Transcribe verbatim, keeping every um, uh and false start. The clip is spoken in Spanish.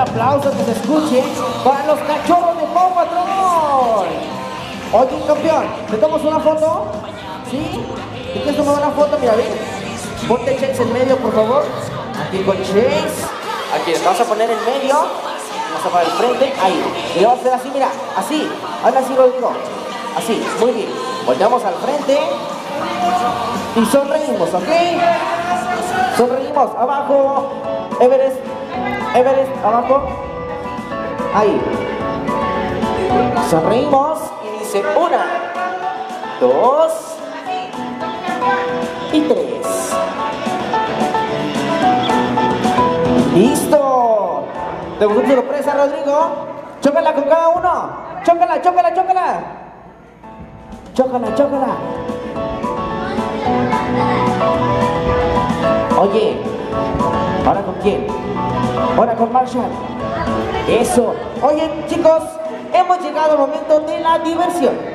aplauso que se escuche para los cachorros de Paw Patrol. Oye, campeón, ¿te tomas una foto? ¿Sí? ¿Te quieres tomar una foto? Mira, ven. Ponte Chase en medio, por favor. Aquí con Chase. Aquí, te vas a poner en medio. Vamos a poner el frente. Ahí. Y vamos a hacer así, mira. Así. Ahora así lo digo. Así. Muy bien. Volteamos al frente. Y sonreímos, ¿ok? Sonreímos. Abajo. Everest. Everest. Abajo. Ahí. Sonreímos. Y dice una, dos y tres. ¡Listo! ¿Te gustó tu sorpresa, Rodrigo? Chócala con cada uno. Chócala, chócala, chócala. Chócala, chócala. Oye, ¿ahora con quién? Ahora con Marshall. Eso. Oye, chicos, hemos llegado al momento de la diversión.